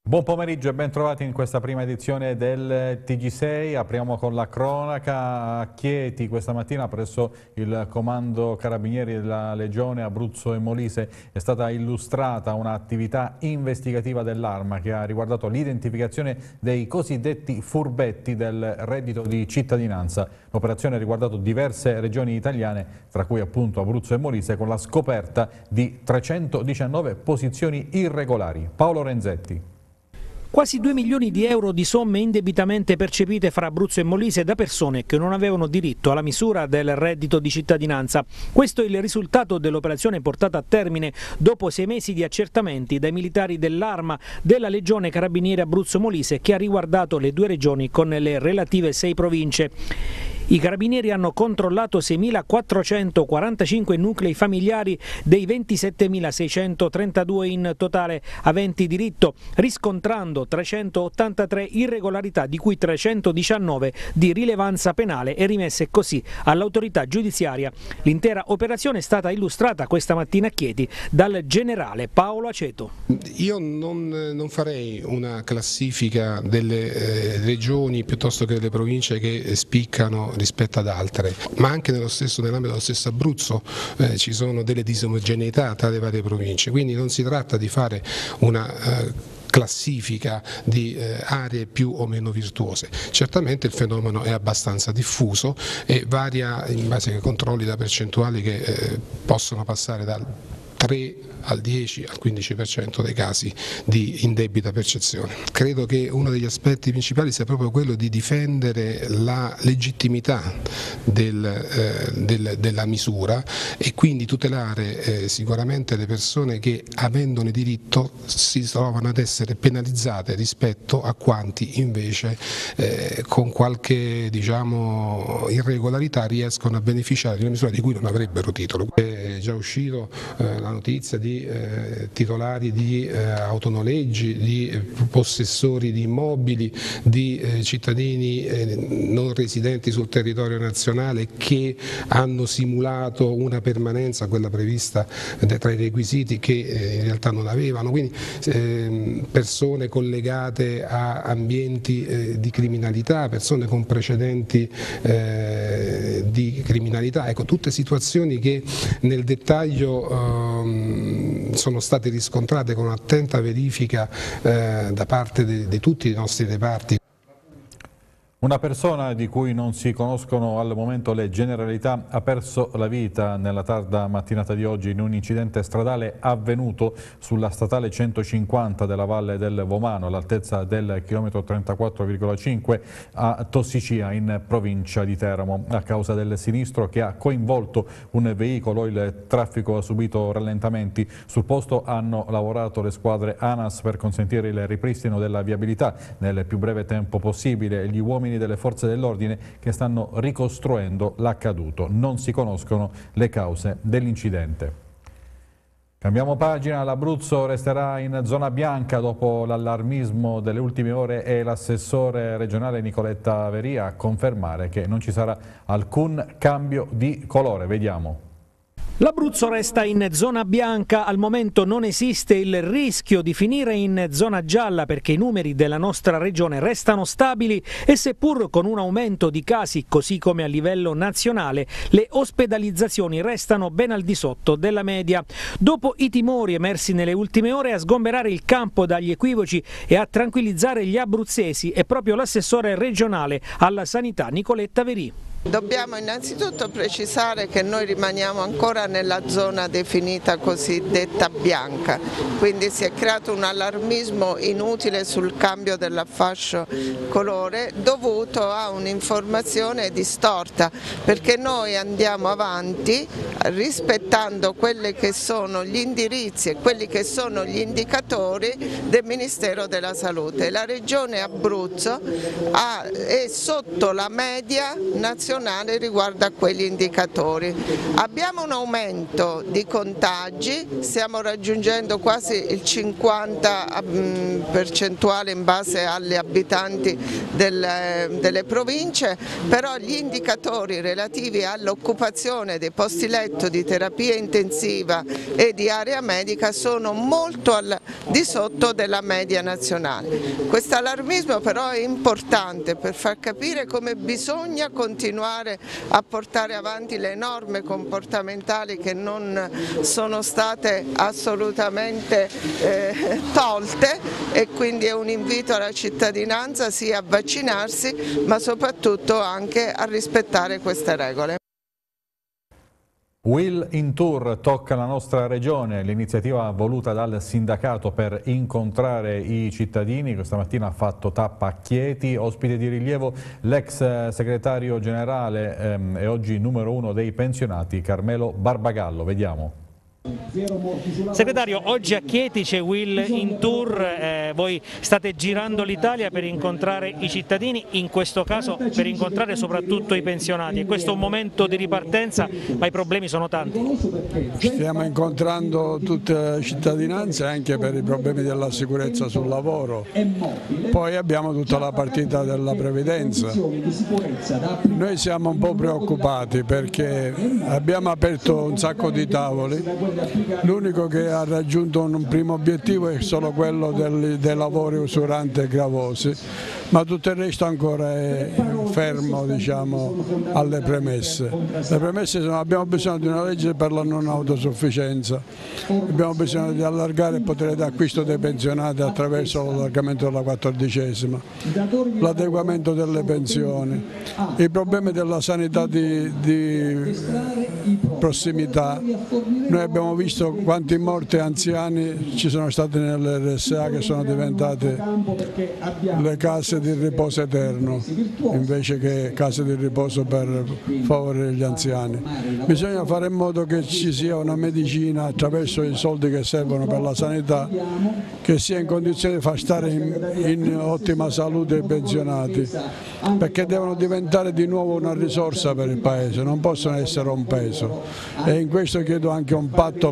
Buon pomeriggio e ben trovati in questa prima edizione del TG6. Apriamo con la cronaca. A Chieti questa mattina presso il Comando Carabinieri della Legione Abruzzo e Molise è stata illustrata un'attività investigativa dell'Arma che ha riguardato l'identificazione dei cosiddetti furbetti del reddito di cittadinanza. L'operazione ha riguardato diverse regioni italiane, tra cui appunto Abruzzo e Molise, con la scoperta di 319 posizioni irregolari. Paolo Renzetti. Quasi 2 milioni di euro di somme indebitamente percepite fra Abruzzo e Molise da persone che non avevano diritto alla misura del reddito di cittadinanza. Questo è il risultato dell'operazione portata a termine dopo 6 mesi di accertamenti dai militari dell'Arma della Legione Carabinieri Abruzzo-Molise che ha riguardato le 2 regioni con le relative 6 province. I carabinieri hanno controllato 6.445 nuclei familiari dei 27.632 in totale aventi diritto, riscontrando 383 irregolarità, di cui 319 di rilevanza penale e rimesse così all'autorità giudiziaria. L'intera operazione è stata illustrata questa mattina a Chieti dal generale Paolo Aceto. Io non farei una classifica delle regioni piuttosto che delle province che spiccano rispetto ad altre, ma anche nell'ambito dello stesso Abruzzo ci sono delle disomogeneità tra le varie province, quindi non si tratta di fare una classifica di aree più o meno virtuose. Certamente il fenomeno è abbastanza diffuso e varia in base ai controlli da percentuali che possono passare dal 3 al 10 al 15% dei casi di indebita percezione. Credo che uno degli aspetti principali sia proprio quello di difendere la legittimità della misura e quindi tutelare sicuramente le persone che, avendone diritto, si trovano ad essere penalizzate rispetto a quanti invece con qualche irregolarità riescono a beneficiare di una misura di cui non avrebbero titolo. È già uscito la notizia di titolari di autonoleggi, di possessori di immobili, di cittadini non residenti sul territorio nazionale che hanno simulato una permanenza, quella prevista tra i requisiti, che in realtà non avevano, quindi persone collegate a ambienti di criminalità, persone con precedenti di criminalità, ecco, tutte situazioni che nel dettaglio sono state riscontrate con attenta verifica da parte di tutti i nostri reparti. Una persona di cui non si conoscono al momento le generalità ha perso la vita nella tarda mattinata di oggi in un incidente stradale avvenuto sulla statale 150 della Valle del Vomano all'altezza del chilometro 34,5 a Tossicia in provincia di Teramo. A causa del sinistro che ha coinvolto un veicolo, il traffico ha subito rallentamenti. Sul posto hanno lavorato le squadre ANAS per consentire il ripristino della viabilità nel più breve tempo possibile. Gli uomini delle forze dell'ordine che stanno ricostruendo l'accaduto. Non si conoscono le cause dell'incidente. Cambiamo pagina, l'Abruzzo resterà in zona bianca dopo l'allarmismo delle ultime ore e l'assessore regionale Nicoletta Veria a confermare che non ci sarà alcun cambio di colore. Vediamo. L'Abruzzo resta in zona bianca, al momento non esiste il rischio di finire in zona gialla perché i numeri della nostra regione restano stabili e seppur con un aumento di casi, così come a livello nazionale, le ospedalizzazioni restano ben al di sotto della media. Dopo i timori emersi nelle ultime ore, a sgomberare il campo dagli equivoci e a tranquillizzare gli abruzzesi è proprio l'assessore regionale alla sanità Nicoletta Veria. Dobbiamo innanzitutto precisare che noi rimaniamo ancora nella zona definita cosiddetta bianca, quindi si è creato un allarmismo inutile sul cambio della fascia colore dovuto a un'informazione distorta, perché noi andiamo avanti rispettando quelli che sono gli indirizzi e quelli che sono gli indicatori del Ministero della Salute. La Regione Abruzzo è sotto la media nazionale nazionale riguardo a quegli indicatori. Abbiamo un aumento di contagi, stiamo raggiungendo quasi il 50% in base agli abitanti delle province, però gli indicatori relativi all'occupazione dei posti letto di terapia intensiva e di area medica sono molto al di sotto della media nazionale. Questo allarmismo però è importante per far capire come bisogna continuare a portare avanti le norme comportamentali che non sono state assolutamente tolte, e quindi è un invito alla cittadinanza sia a vaccinarsi ma soprattutto anche a rispettare queste regole. Will in Tour tocca la nostra regione, l'iniziativa voluta dal sindacato per incontrare i cittadini. Questa mattina ha fatto tappa a Chieti, ospite di rilievo l'ex segretario generale e oggi numero 1 dei pensionati Carmelo Barbagallo. Vediamo. Segretario, oggi a Chieti c'è Will in Tour, voi state girando l'Italia per incontrare i cittadini, in questo caso per incontrare soprattutto i pensionati. Questo è un momento di ripartenza, ma i problemi sono tanti. Stiamo incontrando tutta la cittadinanza anche per i problemi della sicurezza sul lavoro. Poi abbiamo tutta la partita della previdenza. Noi siamo un po' preoccupati perché abbiamo aperto un sacco di tavoli. L'unico che ha raggiunto un primo obiettivo è solo quello dei lavori usuranti e gravosi, ma tutto il resto ancora è fermo, diciamo, alle premesse. Le premesse sono: abbiamo bisogno di una legge per la non autosufficienza, abbiamo bisogno di allargare il potere d'acquisto dei pensionati attraverso l'allargamento della 14ª, l'adeguamento delle pensioni, i problemi della sanità di prossimità. Noi abbiamo visto quanti morti anziani ci sono stati nelle RSA che sono diventate le case di riposo eterno invece che case di riposo per favorire gli anziani. Bisogna fare in modo che ci sia una medicina attraverso i soldi che servono per la sanità che sia in condizione di far stare in ottima salute i pensionati, perché devono diventare di nuovo una risorsa per il Paese, non possono essere un peso, e in questo chiedo anche un patto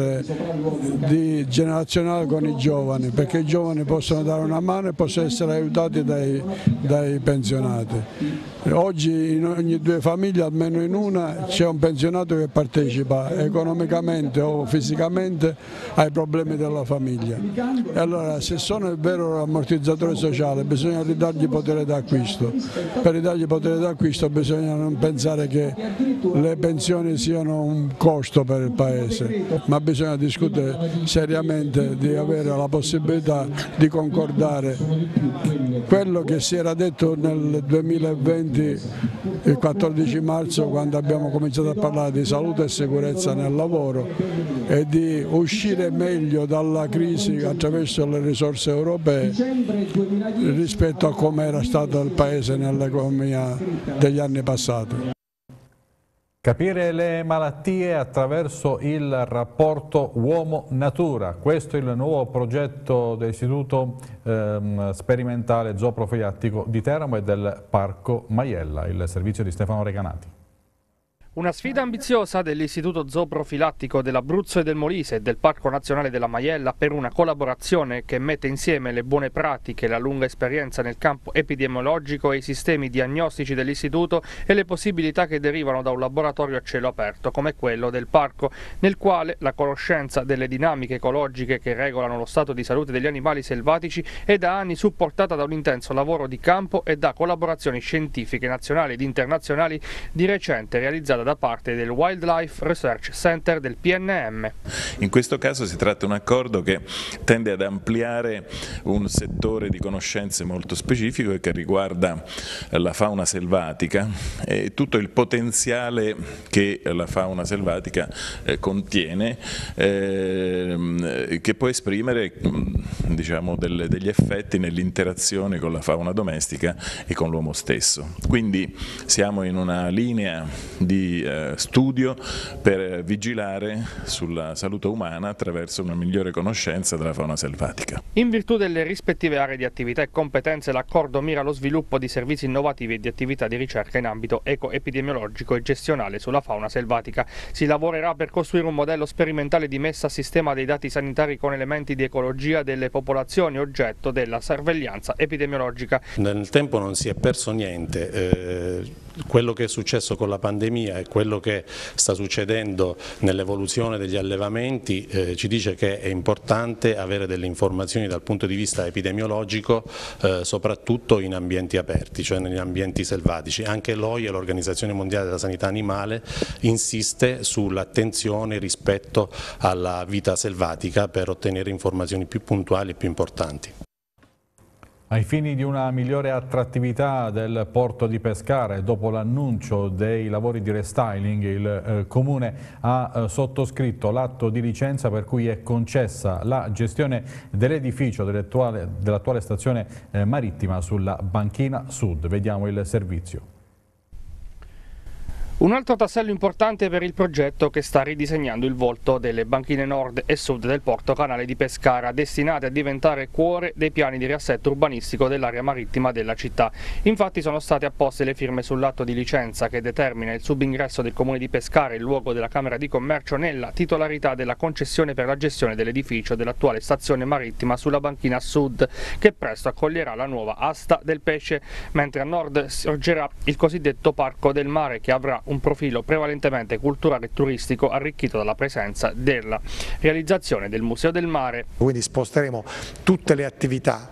generazionale con i giovani, perché i giovani possono dare una mano e possono essere aiutati dai pensionati. Oggi in ogni 2 famiglie, almeno in una, c'è un pensionato che partecipa economicamente o fisicamente ai problemi della famiglia. E allora, se sono il vero ammortizzatore sociale, bisogna ridargli potere d'acquisto. Per ridargli potere d'acquisto bisogna non pensare che le pensioni siano un costo per il Paese, ma bisogna discutere seriamente di avere la possibilità di concordare quello che si era detto nel 2020, il 14 marzo, quando abbiamo cominciato a parlare di salute e sicurezza nel lavoro e di uscire meglio dalla crisi attraverso le risorse europee rispetto a come era stato il Paese nell'economia degli anni passati. Capire le malattie attraverso il rapporto uomo-natura. Questo è il nuovo progetto dell'Istituto Sperimentale Zooprofilattico di Teramo e del Parco Maiella, il servizio di Stefano Recanati. Una sfida ambiziosa dell'Istituto Zooprofilattico dell'Abruzzo e del Molise e del Parco Nazionale della Maiella per una collaborazione che mette insieme le buone pratiche, la lunga esperienza nel campo epidemiologico e i sistemi diagnostici dell'Istituto e le possibilità che derivano da un laboratorio a cielo aperto come quello del parco, nel quale la conoscenza delle dinamiche ecologiche che regolano lo stato di salute degli animali selvatici è da anni supportata da un intenso lavoro di campo e da collaborazioni scientifiche nazionali ed internazionali, di recente realizzata da parte del Wildlife Research Center del PNM. In questo caso si tratta di un accordo che tende ad ampliare un settore di conoscenze molto specifico e che riguarda la fauna selvatica e tutto il potenziale che la fauna selvatica contiene, che può esprimere, diciamo, degli effetti nell'interazione con la fauna domestica e con l'uomo stesso. Quindi siamo in una linea di di studio per vigilare sulla salute umana attraverso una migliore conoscenza della fauna selvatica. In virtù delle rispettive aree di attività e competenze, l'accordo mira allo sviluppo di servizi innovativi e di attività di ricerca in ambito eco-epidemiologico e gestionale sulla fauna selvatica. Si lavorerà per costruire un modello sperimentale di messa a sistema dei dati sanitari con elementi di ecologia delle popolazioni oggetto della sorveglianza epidemiologica. Nel tempo non si è perso niente. Quello che è successo con la pandemia e quello che sta succedendo nell'evoluzione degli allevamenti ci dice che è importante avere delle informazioni dal punto di vista epidemiologico, soprattutto in ambienti aperti, cioè negli ambienti selvatici. Anche l'OIE, l'Organizzazione Mondiale della Sanità Animale, insiste sull'attenzione rispetto alla vita selvatica per ottenere informazioni più puntuali e più importanti. Ai fini di una migliore attrattività del porto di Pescara e dopo l'annuncio dei lavori di restyling, il Comune ha sottoscritto l'atto di licenza per cui è concessa la gestione dell'edificio dell'attuale stazione marittima sulla Banchina Sud. Vediamo il servizio. Un altro tassello importante per il progetto che sta ridisegnando il volto delle banchine nord e sud del porto canale di Pescara, destinate a diventare cuore dei piani di riassetto urbanistico dell'area marittima della città. Infatti sono state apposte le firme sull'atto di licenza che determina il subingresso del Comune di Pescara in luogo della Camera di Commercio nella titolarità della concessione per la gestione dell'edificio dell'attuale stazione marittima sulla Banchina Sud, che presto accoglierà la nuova asta del pesce, mentre a nord sorgerà il cosiddetto Parco del Mare, che avrà un profilo prevalentemente culturale e turistico arricchito dalla presenza della realizzazione del Museo del Mare. Quindi sposteremo tutte le attività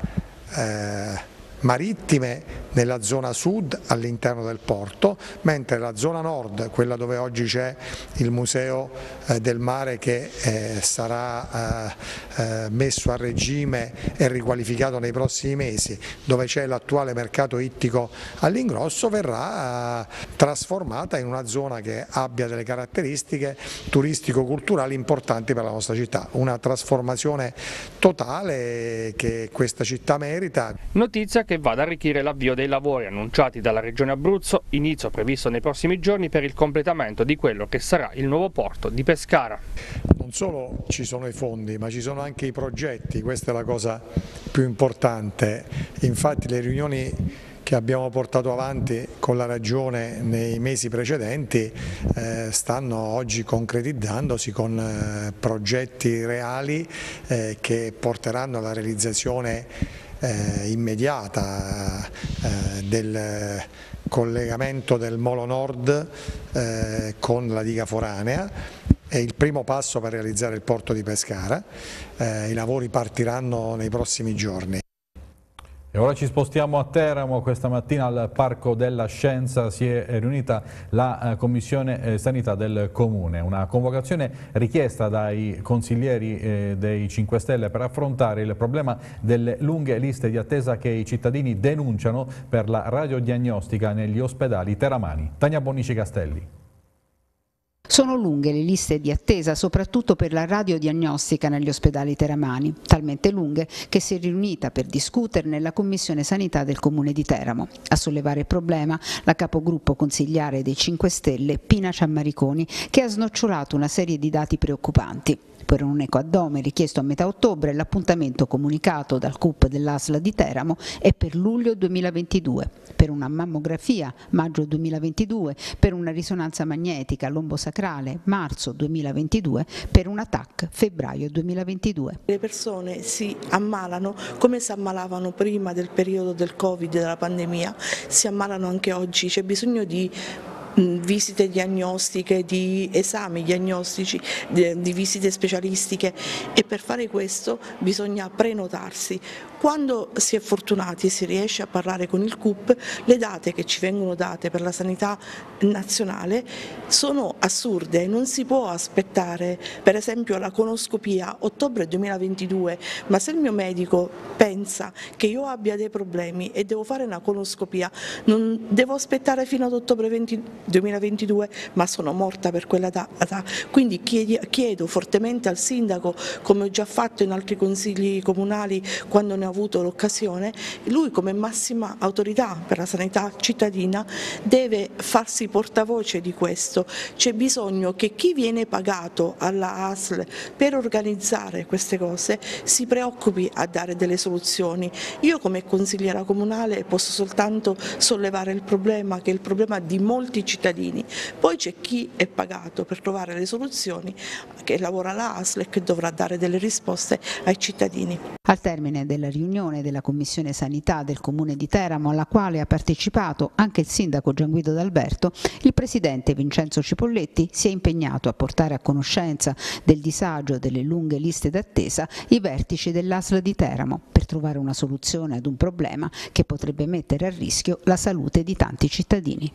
marittime nella zona sud all'interno del porto, mentre la zona nord, quella dove oggi c'è il Museo del Mare che sarà messo a regime e riqualificato nei prossimi mesi, dove c'è l'attuale mercato ittico all'ingrosso, verrà trasformata in una zona che abbia delle caratteristiche turistico-culturali importanti per la nostra città. Una trasformazione totale che questa città merita. Notizia che va ad arricchire l'avvio dei lavori annunciati dalla Regione Abruzzo, inizio previsto nei prossimi giorni per il completamento di quello che sarà il nuovo porto di Pescara. Non solo ci sono i fondi, ma ci sono anche i progetti, questa è la cosa più importante. Infatti le riunioni che abbiamo portato avanti con la Regione nei mesi precedenti stanno oggi concretizzandosi con progetti reali che porteranno alla realizzazione immediata del collegamento del Molo Nord con la diga foranea. È il primo passo per realizzare il porto di Pescara, i lavori partiranno nei prossimi giorni. E ora ci spostiamo a Teramo. Questa mattina al Parco della Scienza si è riunita la Commissione Sanità del Comune, una convocazione richiesta dai consiglieri dei 5 Stelle per affrontare il problema delle lunghe liste di attesa che i cittadini denunciano per la radiodiagnostica negli ospedali teramani. Tania Bonici Castelli. Sono lunghe le liste di attesa, soprattutto per la radiodiagnostica negli ospedali teramani, talmente lunghe che si è riunita per discuterne la Commissione Sanità del Comune di Teramo. A sollevare il problema la capogruppo consigliare dei 5 Stelle, Pina Ciammariconi, che ha snocciolato una serie di dati preoccupanti. Per un ecoaddome richiesto a metà ottobre, l'appuntamento comunicato dal CUP dell'ASL di Teramo è per luglio 2022, per una mammografia maggio 2022, per una risonanza magnetica lombosacrale marzo 2022, per una TAC febbraio 2022. Le persone si ammalano come si ammalavano prima del periodo del Covid, della pandemia, si ammalano anche oggi, c'è bisogno di visite diagnostiche, di esami diagnostici, di visite specialistiche e per fare questo bisogna prenotarsi. Quando si è fortunati e si riesce a parlare con il CUP, le date che ci vengono date per la sanità nazionale sono assurde, non si può aspettare per esempio la conoscopia ottobre 2022, ma se il mio medico pensa che io abbia dei problemi e devo fare una conoscopia, non devo aspettare fino ad ottobre 2022, ma sono morta per quella data. Quindi chiedo fortemente al sindaco, come ho già fatto in altri consigli comunali quando ne ho avuto l'occasione, lui come massima autorità per la sanità cittadina deve farsi portavoce di questo. C'è bisogno che chi viene pagato alla ASL per organizzare queste cose si preoccupi a dare delle soluzioni. Io come consigliera comunale posso soltanto sollevare il problema, che è il problema di molti cittadini. Poi c'è chi è pagato per trovare le soluzioni, che lavora alla ASL e che dovrà dare delle risposte ai cittadini. Al termine della riunione della Commissione Sanità del Comune di Teramo, alla quale ha partecipato anche il sindaco Gianguido D'Alberto, il presidente Vincenzo Cipolletti si è impegnato a portare a conoscenza del disagio delle lunghe liste d'attesa i vertici dell'ASL di Teramo per trovare una soluzione ad un problema che potrebbe mettere a rischio la salute di tanti cittadini.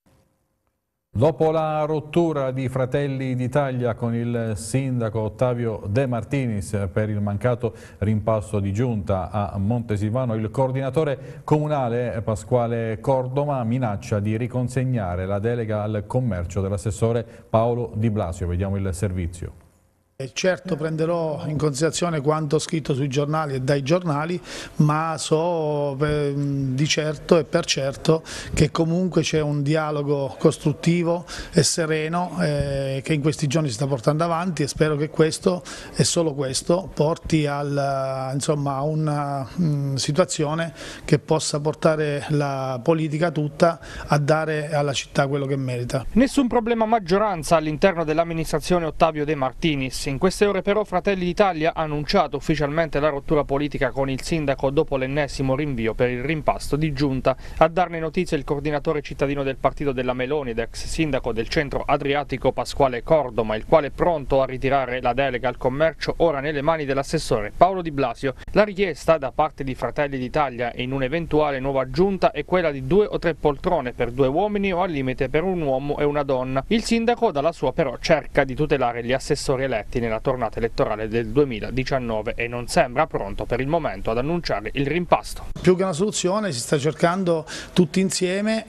Dopo la rottura di Fratelli d'Italia con il sindaco Ottavio De Martinis per il mancato rimpasto di giunta a Montesilvano, il coordinatore comunale Pasquale Cordoma minaccia di riconsegnare la delega al commercio dell'assessore Paolo Di Blasio. Vediamo il servizio. Certo prenderò in considerazione quanto scritto sui giornali e dai giornali, ma so di certo e per certo che comunque c'è un dialogo costruttivo e sereno che in questi giorni si sta portando avanti, e spero che questo e solo questo porti a una situazione che possa portare la politica tutta a dare alla città quello che merita. Nessun problema maggioranza all'interno dell'amministrazione Ottavio De Martinis. In queste ore però Fratelli d'Italia ha annunciato ufficialmente la rottura politica con il sindaco dopo l'ennesimo rinvio per il rimpasto di giunta. A darne notizia il coordinatore cittadino del partito della Meloni ed ex sindaco del centro adriatico Pasquale Cordoma, il quale è pronto a ritirare la delega al commercio ora nelle mani dell'assessore Paolo Di Blasio. La richiesta da parte di Fratelli d'Italia in un'eventuale nuova giunta è quella di 2 o 3 poltrone per 2 uomini o al limite per un uomo e una donna. Il sindaco dalla sua però cerca di tutelare gli assessori eletti nella tornata elettorale del 2019 e non sembra pronto per il momento ad annunciare il rimpasto. Più che una soluzione si sta cercando tutti insieme,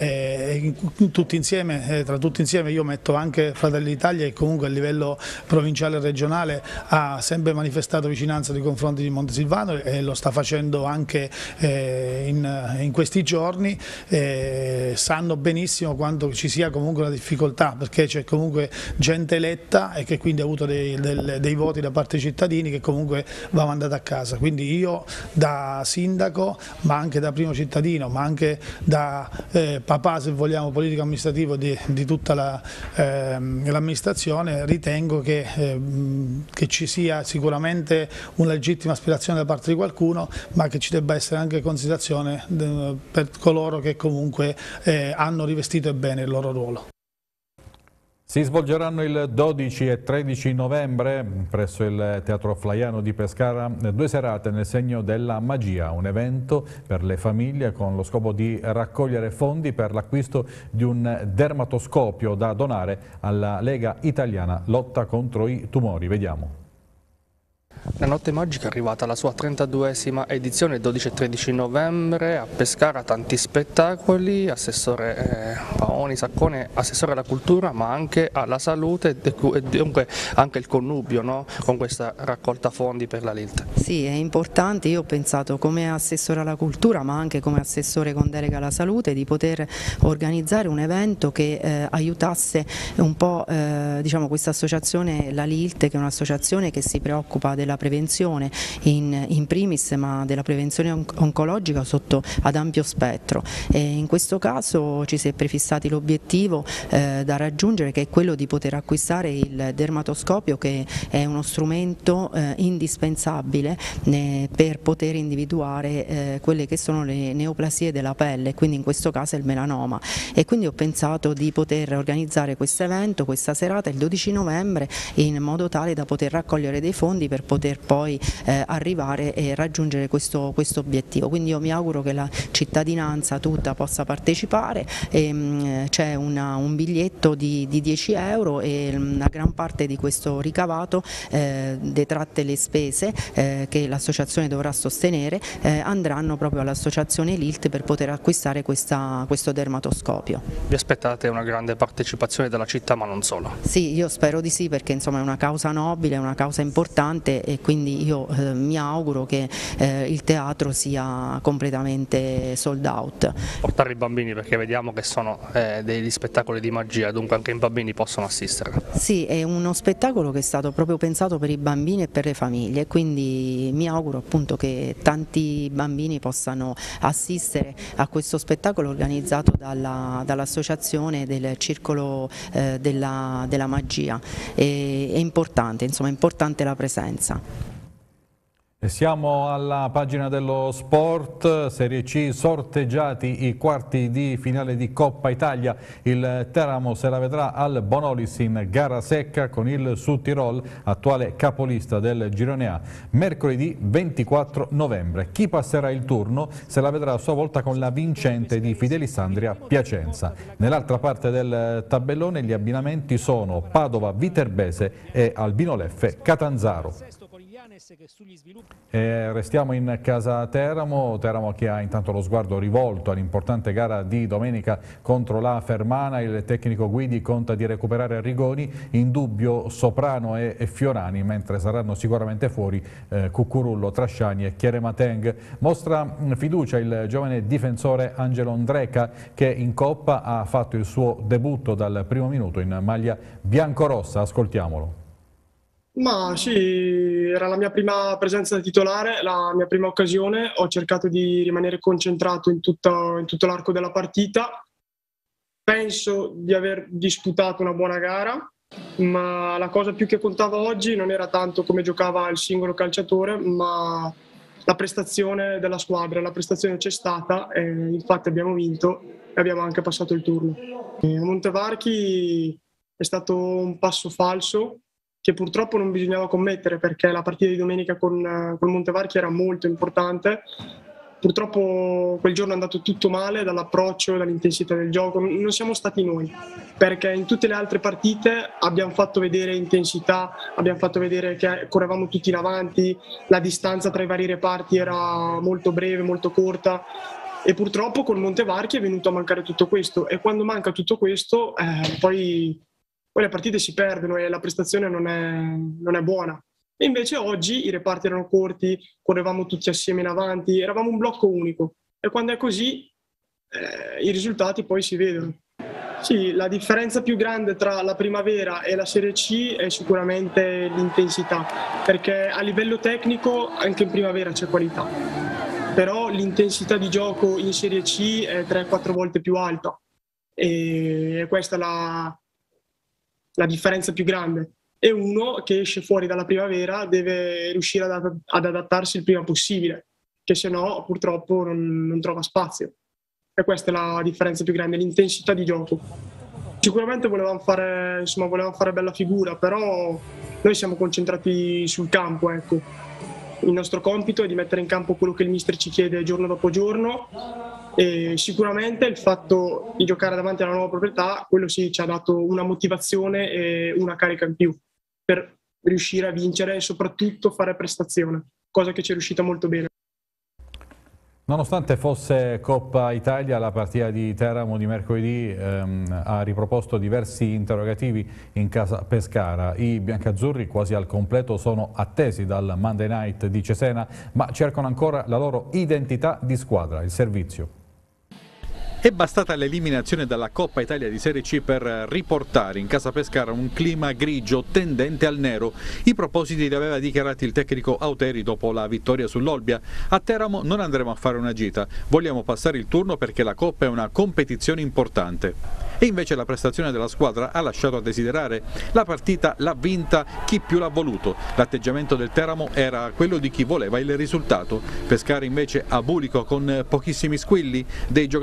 tra tutti insieme io metto anche Fratelli d'Italia, che comunque a livello provinciale e regionale ha sempre manifestato vicinanza nei confronti di Montesilvano e lo sta facendo anche in questi giorni. Sanno benissimo quanto ci sia comunque una difficoltà, perché c'è comunque gente eletta e che quindi ha avuto dei voti da parte dei cittadini che comunque va mandata a casa. Quindi io da sindaco, ma anche da primo cittadino, ma anche da papà, se vogliamo, politico amministrativo di tutta l'amministrazione, ritengo che ci sia sicuramente una legittima aspirazione da parte di qualcuno, ma che ci debba essere anche considerazione per coloro che comunque hanno rivestito bene il loro ruolo. Si svolgeranno il 12 e 13 novembre presso il Teatro Flaiano di Pescara 2 serate nel segno della magia, un evento per le famiglie con lo scopo di raccogliere fondi per l'acquisto di un dermatoscopio da donare alla Lega Italiana Lotta contro i Tumori. Vediamo. La Notte Magica è arrivata alla sua 32esima edizione il 12 e 13 novembre a Pescara, tanti spettacoli, assessore Paoni Saccone, assessore alla cultura ma anche alla salute e dunque anche il connubio, no? Con questa raccolta fondi per la LILT. Sì, è importante, io ho pensato come assessore alla cultura ma anche come assessore con delega alla salute di poter organizzare un evento che aiutasse un po' questa associazione, la LILT, che è un'associazione che si preoccupa della prevenzione in primis, ma della prevenzione oncologica ad ampio spettro, e in questo caso ci si è prefissati l'obiettivo da raggiungere, che è quello di poter acquistare il dermatoscopio, che è uno strumento indispensabile per poter individuare quelle che sono le neoplasie della pelle, quindi in questo caso è il melanoma, e quindi ho pensato di poter organizzare questo evento, questa serata il 12 novembre, in modo tale da poter raccogliere dei fondi per poter poter poi arrivare e raggiungere questo obiettivo. Quindi io mi auguro che la cittadinanza tutta possa partecipare, c'è un biglietto di 10 euro e una gran parte di questo ricavato, detratte le spese che l'associazione dovrà sostenere, andranno proprio all'associazione LILT per poter acquistare questo dermatoscopio. Vi aspettate una grande partecipazione della città, ma non solo? Sì, io spero di sì, perché insomma è una causa nobile, è una causa importante e quindi io mi auguro che il teatro sia completamente sold out. Portare i bambini, perché vediamo che sono degli spettacoli di magia, dunque anche i bambini possono assistere. Sì, è uno spettacolo che è stato proprio pensato per i bambini e per le famiglie, quindi mi auguro appunto che tanti bambini possano assistere a questo spettacolo organizzato dall'associazione del Circolo della Magia. È importante, insomma, è importante la presenza. E siamo alla pagina dello sport, Serie C, sorteggiati i quarti di finale di Coppa Italia. Il Teramo se la vedrà al Bonolis in gara secca con il Südtirol, attuale capolista del Girone A, mercoledì 24 novembre. Chi passerà il turno se la vedrà a sua volta con la vincente di Fidelis-Andria Piacenza. Nell'altra parte del tabellone gli abbinamenti sono Padova Viterbese e Albino Leffe Catanzaro. Restiamo in casa Teramo che ha intanto lo sguardo rivolto all'importante gara di domenica contro la Fermana. Il tecnico Guidi conta di recuperare Rigoni, in dubbio Soprano e Fiorani, mentre saranno sicuramente fuori Cucurullo, Trasciani e Chieremateng. Mostra fiducia il giovane difensore Angelo Ndreka, che in Coppa ha fatto il suo debutto dal primo minuto in maglia biancorossa. Ascoltiamolo. Ma sì, era la mia prima presenza da titolare, la mia prima occasione. Ho cercato di rimanere concentrato in tutto l'arco della partita. Penso di aver disputato una buona gara, ma la cosa più che contava oggi non era tanto come giocava il singolo calciatore, ma la prestazione della squadra. La prestazione c'è stata e infatti abbiamo vinto e abbiamo anche passato il turno. A Montevarchi è stato un passo falso che purtroppo non bisognava commettere, perché la partita di domenica con Montevarchi era molto importante. Purtroppo quel giorno è andato tutto male, dall'approccio, dall'intensità del gioco. Non siamo stati noi, perché in tutte le altre partite abbiamo fatto vedere intensità, abbiamo fatto vedere che correvamo tutti in avanti, la distanza tra i vari reparti era molto breve, molto corta, e purtroppo con Montevarchi è venuto a mancare tutto questo, e quando manca tutto questo poi le partite si perdono e la prestazione non è buona. E invece oggi i reparti erano corti, correvamo tutti assieme in avanti, eravamo un blocco unico, e quando è così i risultati poi si vedono. Sì, la differenza più grande tra la primavera e la Serie C è sicuramente l'intensità, perché a livello tecnico anche in primavera c'è qualità, però l'intensità di gioco in Serie C è 3-4 volte più alta, e questa è la differenza più grande. E uno che esce fuori dalla primavera deve riuscire ad adattarsi il prima possibile, che se no purtroppo non trova spazio. E questa è la differenza più grande, l'intensità di gioco. Sicuramente volevamo fare bella figura, però noi siamo concentrati sul campo, ecco. Il nostro compito è di mettere in campo quello che il mister ci chiede giorno dopo giorno, e sicuramente il fatto di giocare davanti alla nuova proprietà, quello sì, ci ha dato una motivazione e una carica in più per riuscire a vincere e soprattutto fare prestazione, cosa che ci è riuscita molto bene. Nonostante fosse Coppa Italia, la partita di Teramo di mercoledì ha riproposto diversi interrogativi in casa Pescara. I biancazzurri quasi al completo sono attesi dal Monday Night di Cesena, ma cercano ancora la loro identità di squadra, il servizio. È bastata l'eliminazione dalla Coppa Italia di Serie C per riportare in casa Pescara un clima grigio tendente al nero. I propositi li aveva dichiarati il tecnico Auteri dopo la vittoria sull'Olbia. A Teramo non andremo a fare una gita, vogliamo passare il turno perché la Coppa è una competizione importante. E invece la prestazione della squadra ha lasciato a desiderare. La partita l'ha vinta chi più l'ha voluto. L'atteggiamento del Teramo era quello di chi voleva il risultato. Pescara invece abulico con pochissimi squilli, dei giocatori meno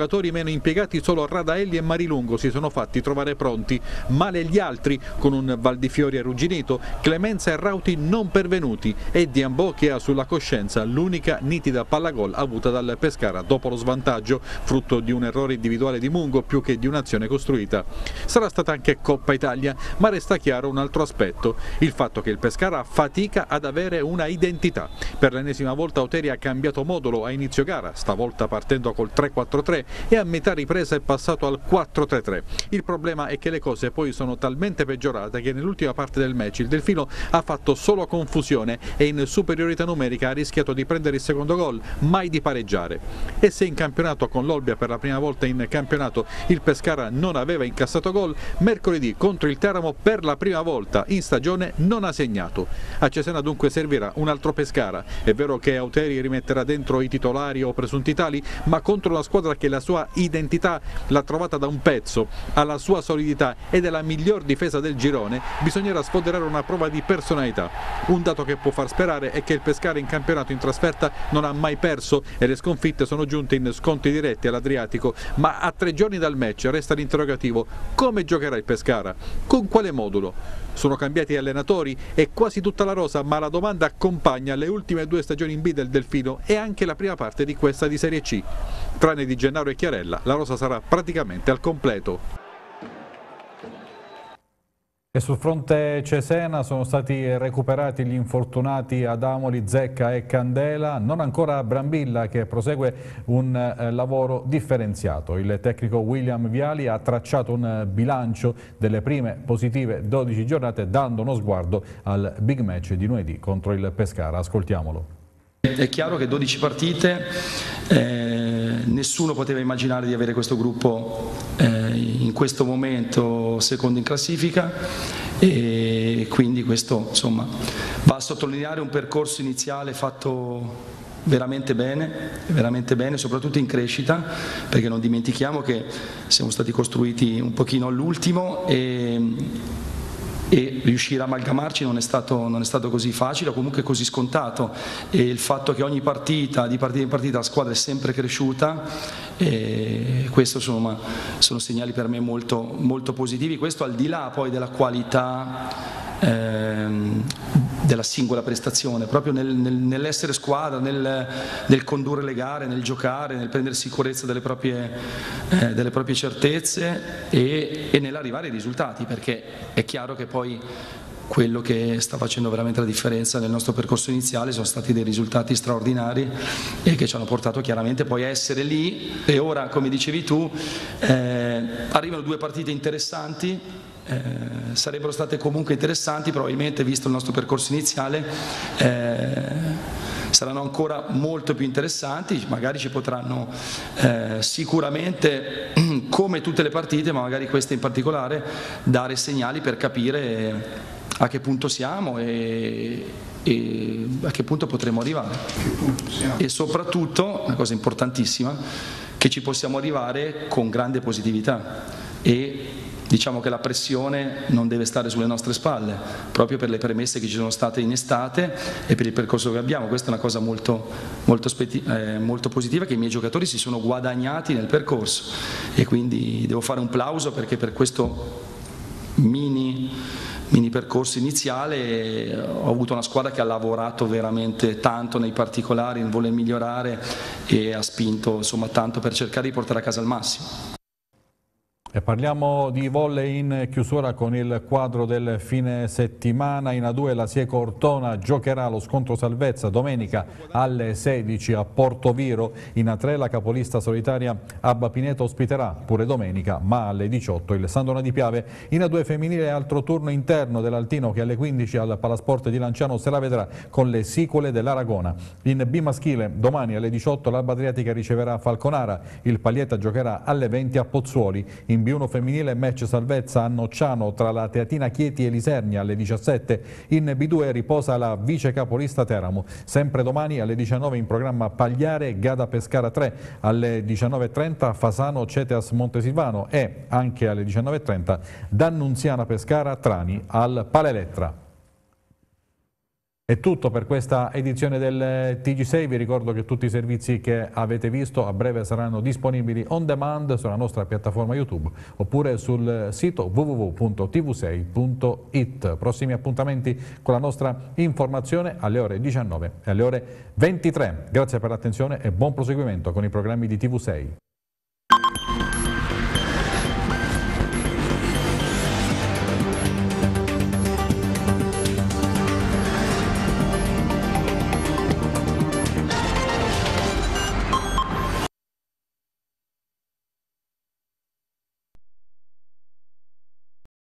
vennero impiegati solo Radaelli e Marilungo si sono fatti trovare pronti, male gli altri con un Valdifiori arrugginito, Clemenza e Rauti non pervenuti e Diambò che ha sulla coscienza l'unica nitida palla gol avuta dal Pescara dopo lo svantaggio, frutto di un errore individuale di Mungo più che di un'azione costruita. Sarà stata anche Coppa Italia, ma resta chiaro un altro aspetto, il fatto che il Pescara fatica ad avere una identità. Per l'ennesima volta Oteri ha cambiato modulo a inizio gara, stavolta partendo col 3-4-3 e a metà ripresa è passato al 4-3-3. Il problema è che le cose poi sono talmente peggiorate che nell'ultima parte del match il Delfino ha fatto solo confusione e in superiorità numerica ha rischiato di prendere il secondo gol, mai di pareggiare. E se in campionato con l'Olbia per la prima volta in campionato il Pescara non aveva incassato gol, mercoledì contro il Teramo per la prima volta in stagione non ha segnato. A Cesena dunque servirà un altro Pescara. È vero che Auteri rimetterà dentro i titolari o presunti tali, ma contro una squadra che la sua identità l'ha trovata da un pezzo, ha la sua solidità ed è la miglior difesa del girone, bisognerà sfoderare una prova di personalità. Un dato che può far sperare è che il Pescara in campionato in trasferta non ha mai perso e le sconfitte sono giunte in scontri diretti all'Adriatico, ma a 3 giorni dal match resta l'interrogativo: come giocherà il Pescara? Con quale modulo? Sono cambiati allenatori e quasi tutta la rosa, ma la domanda accompagna le ultime 2 stagioni in B del Delfino e anche la prima parte di questa di Serie C. Tranne Di Gennaro e Chiarella, la rosa sarà praticamente al completo. E sul fronte Cesena sono stati recuperati gli infortunati Adamoli, Zecca e Candela, non ancora Brambilla che prosegue un lavoro differenziato. Il tecnico William Viali ha tracciato un bilancio delle prime positive 12 giornate dando uno sguardo al big match di lunedì contro il Pescara. Ascoltiamolo. È chiaro che 12 partite, nessuno poteva immaginare di avere questo gruppo in questo momento secondo in classifica e quindi questo insomma va a sottolineare un percorso iniziale fatto veramente bene, soprattutto in crescita, perché non dimentichiamo che siamo stati costruiti un pochino all'ultimo e riuscire a amalgamarci non è stato così facile o comunque così scontato, e il fatto che ogni partita, di partita in partita, la squadra è sempre cresciuta, e questo sono segnali per me molto, molto positivi. Questo al di là poi della qualità della singola prestazione, proprio nell'essere squadra, nel condurre le gare, nel giocare, nel prendere sicurezza delle proprie certezze e nell'arrivare ai risultati, perché è chiaro che poi quello che sta facendo veramente la differenza nel nostro percorso iniziale sono stati dei risultati straordinari e che ci hanno portato chiaramente poi a essere lì. E ora, come dicevi tu, arrivano 2 partite interessanti, sarebbero state comunque interessanti, probabilmente visto il nostro percorso iniziale saranno ancora molto più interessanti, magari ci potranno sicuramente, come tutte le partite, ma magari queste in particolare, dare segnali per capire a che punto siamo e a che punto potremo arrivare, e soprattutto, una cosa importantissima, che ci possiamo arrivare con grande positività, e diciamo che la pressione non deve stare sulle nostre spalle, proprio per le premesse che ci sono state in estate e per il percorso che abbiamo. Questa è una cosa molto positiva, che i miei giocatori si sono guadagnati nel percorso, e quindi devo fare un plauso, perché per questo mini percorso iniziale ho avuto una squadra che ha lavorato veramente tanto nei particolari, nel voler migliorare, e ha spinto insomma tanto per cercare di portare a casa il massimo. E parliamo di volley in chiusura con il quadro del fine settimana. In A2 la Sieco Ortona giocherà lo scontro salvezza domenica alle 16 a Portoviro. In A3 la capolista solitaria Abba Pineto ospiterà pure domenica, ma alle 18 il Sandona di Piave. In A2 femminile altro turno interno dell'Altino, che alle 15 al Palasport di Lanciano se la vedrà con le Sicule dell'Aragona. In B maschile domani alle 18 l'Alba Adriatica riceverà Falconara. Il Paglietta giocherà alle 20 a Pozzuoli. In B1 femminile match salvezza a Nocciano tra la Teatina Chieti e l'Isernia alle 17. In B2 riposa la vice capolista Teramo. Sempre domani alle 19 in programma Pagliare Gada Pescara 3, alle 19.30 Fasano Ceteas Montesilvano e anche alle 19.30 D'Annunziana Pescara Trani al Palelettra. È tutto per questa edizione del TG6, vi ricordo che tutti i servizi che avete visto a breve saranno disponibili on demand sulla nostra piattaforma YouTube oppure sul sito www.tv6.it. Prossimi appuntamenti con la nostra informazione alle ore 19 e alle ore 23. Grazie per l'attenzione e buon proseguimento con i programmi di TV6.